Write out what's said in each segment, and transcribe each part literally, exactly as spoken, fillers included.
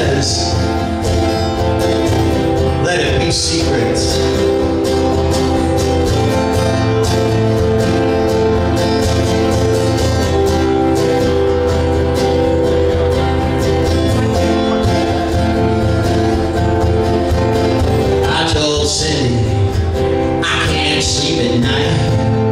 says, let it be secrets. I told Cindy I can't sleep at night.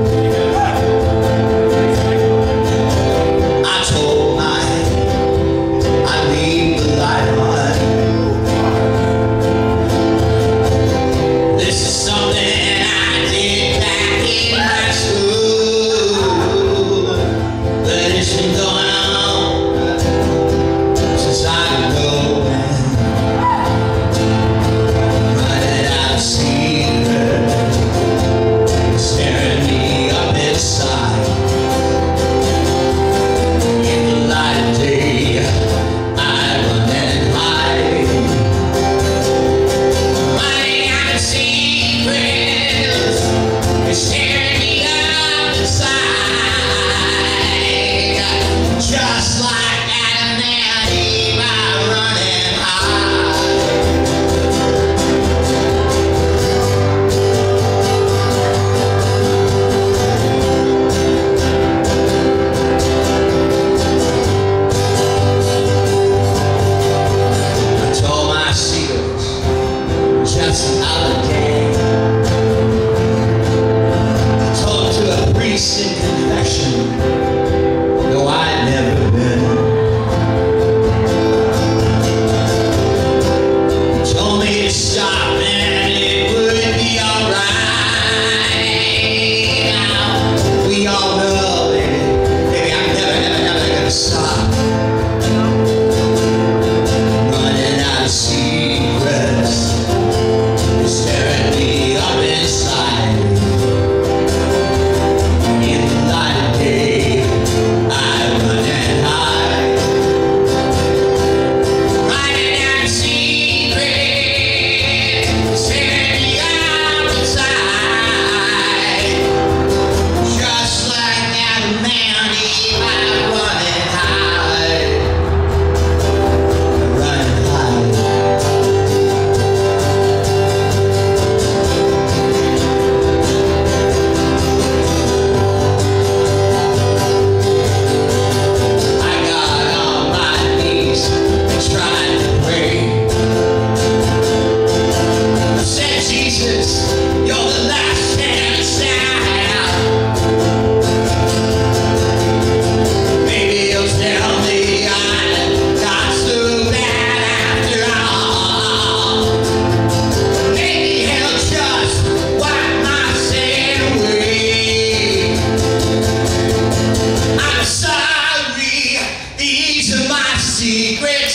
Secret,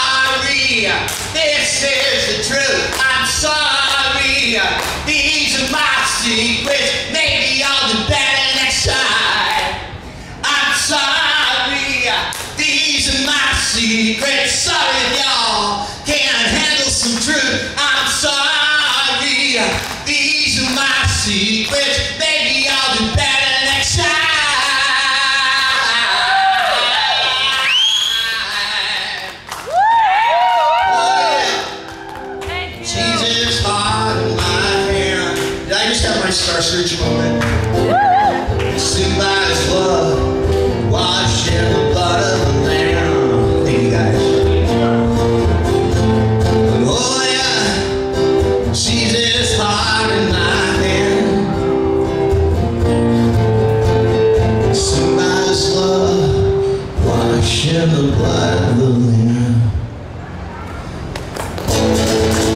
sorry, this is the truth, I'm sorry, these are my secrets, maybe I'll do better next time. I'm sorry, these are my secrets, sorry if y'all can't handle some truth. I'm sorry, these are my secrets, maybe I'll do better next time. Star Search moment.